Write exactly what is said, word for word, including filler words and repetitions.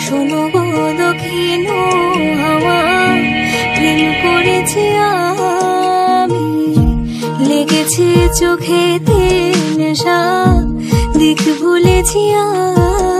শোনো গো দক্ষিণ হাওয়া, প্রেম করেছি আমি, লেগেছে চোখেতে নেশা, দিক ভুলেছি আমি।